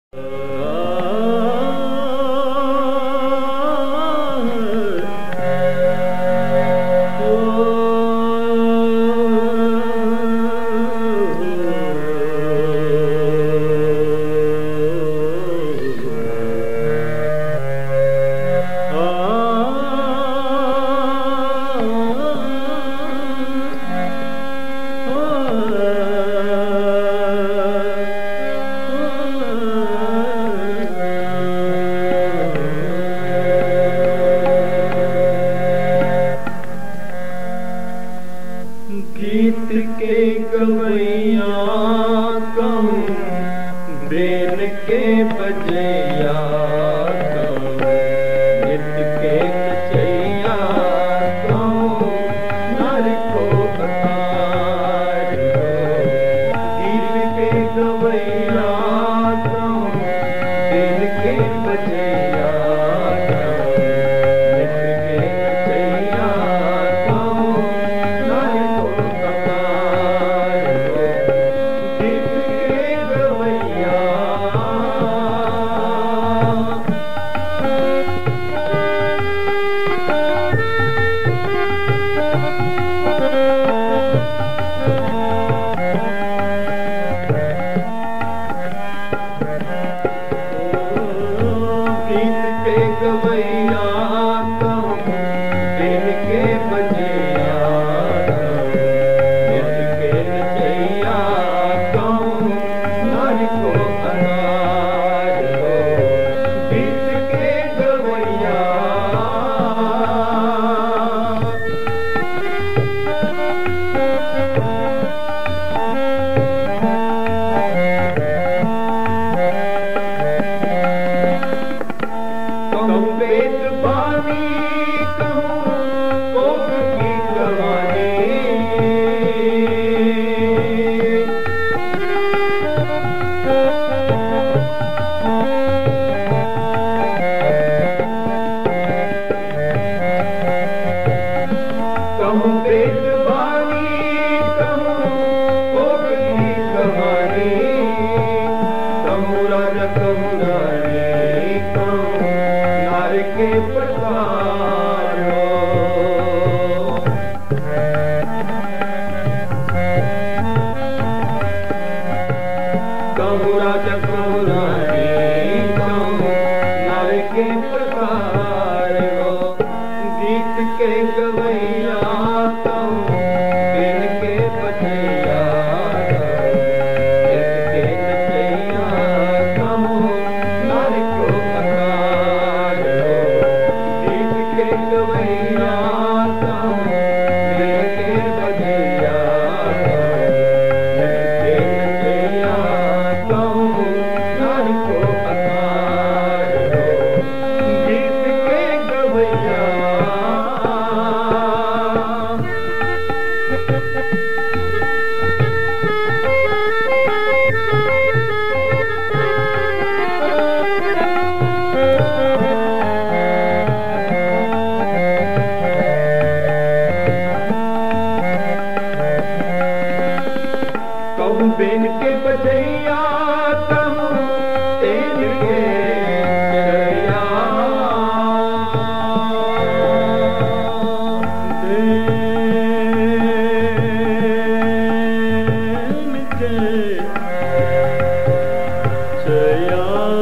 गीत के गवैया कहूँ, बेन के बजैया कहूँ, नृत्य के नचैया कहूँ, नार को अकार हो। गीत के गवैया कहूँ, बेन के बजैया कहूँ, नृत्य के नचैया कहूँ, नार को गवैया कहूँ, बेन के बजैया कहूँ, नृत्य के नचैया कहूँ, नार को अनार हो। गीत के गवैया कहूँ वेद बानी कहूँ भोग की कहानी, कहूँ वेद बानी कहूँ भोग की कहानी, कहूँ राजा कहूँ रानी कहूँ नार के प्रकार हो। कहूँ राजा कहूँ रानी कहूँ नार के प्रकार हो। गीत के गवैया कहूँ, बेन के बजैया कहूँ, नृत्य के नचैया कहूँ, नार को अकार हो। गीत के गवैया कहूँ, बेन के बजैया कहूँ, नृत्य के नचैया कहूँ, नार को अकार हो। गीत के गवैया कहूँ बेन के बजैया कहूँ, तेल के चरैया बेन के चरैया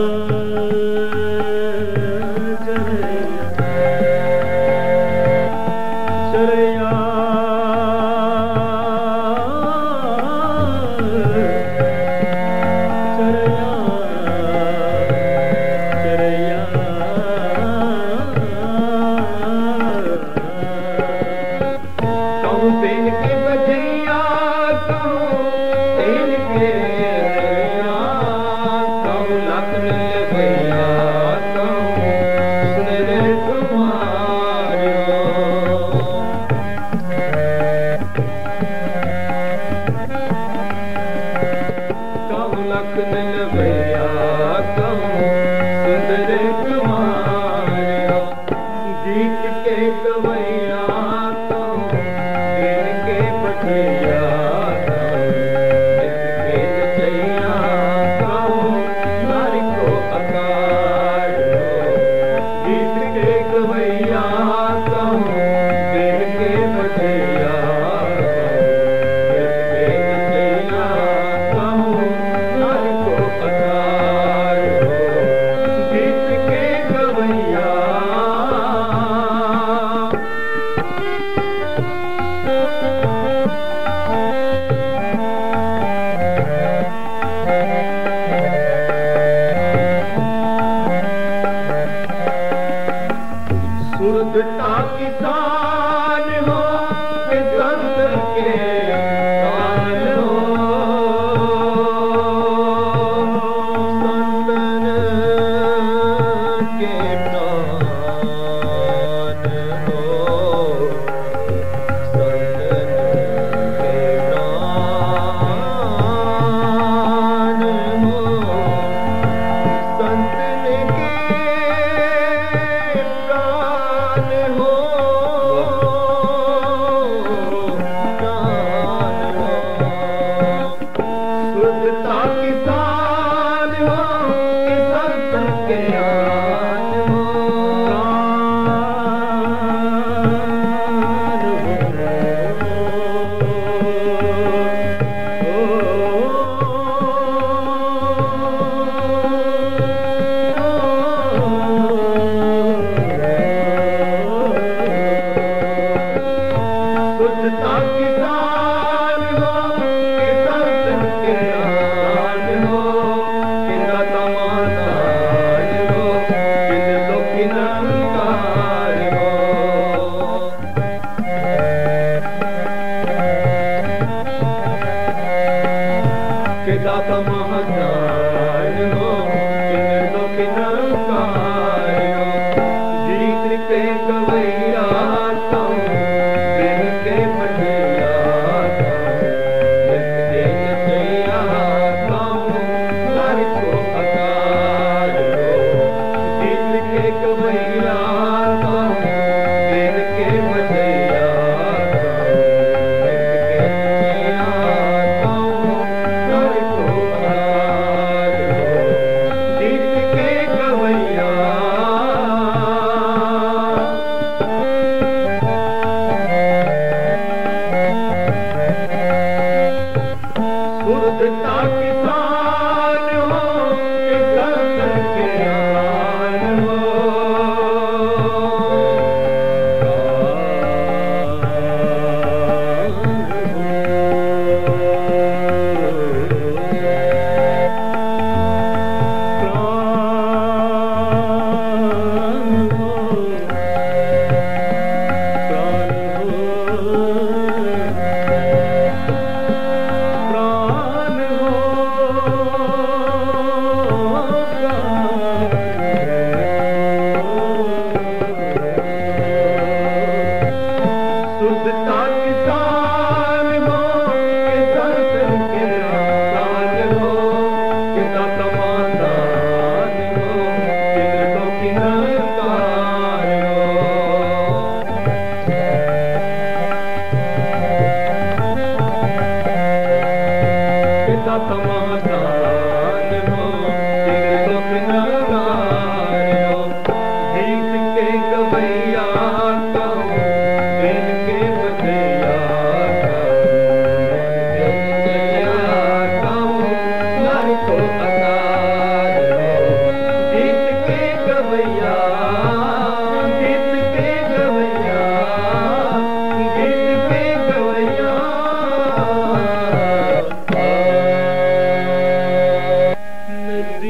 चरैया कहूँ बेन के बजैया कहूँ, तेल के चरैया कहूँ, लखन लवैया कहूँ, सुन रे तुम्हारो। कहूँ लखन लवैया कहूँ, सुन रे तुम्हारो। गीत के गवैया कहूँ, बेन के बजैया कहूँ, नृत्य के नचैया कहूँ, नार को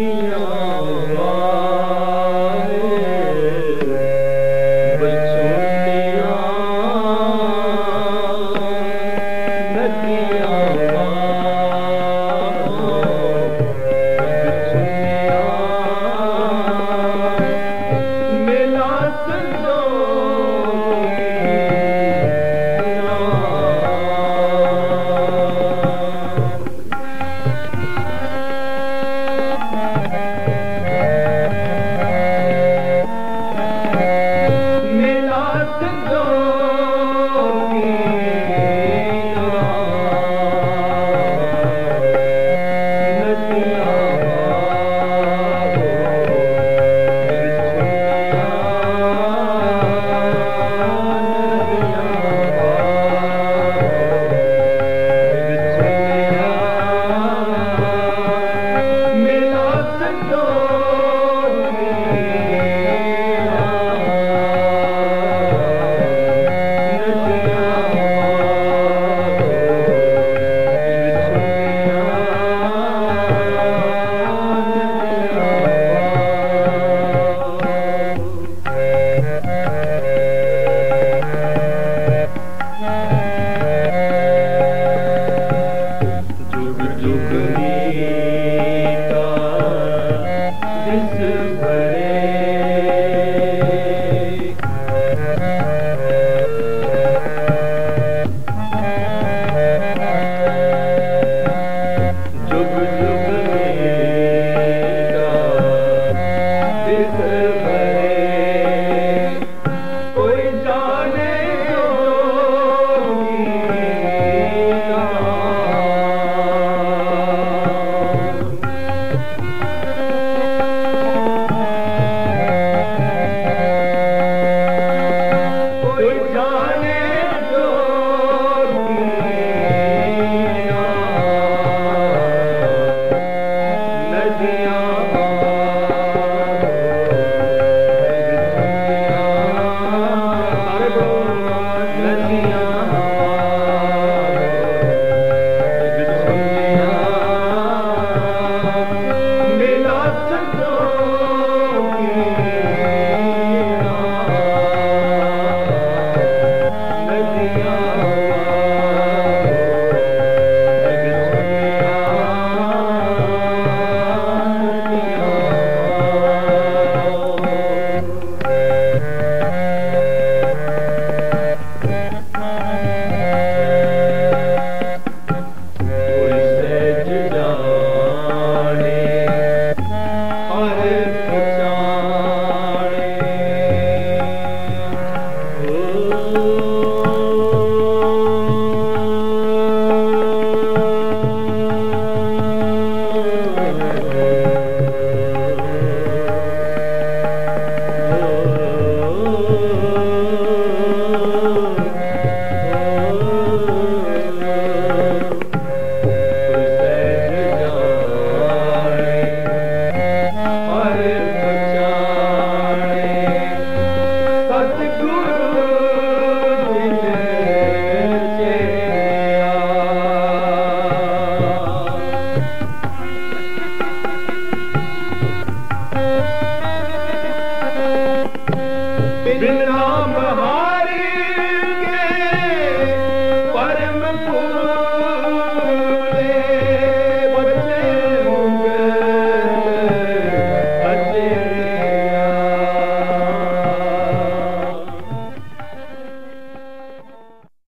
बिन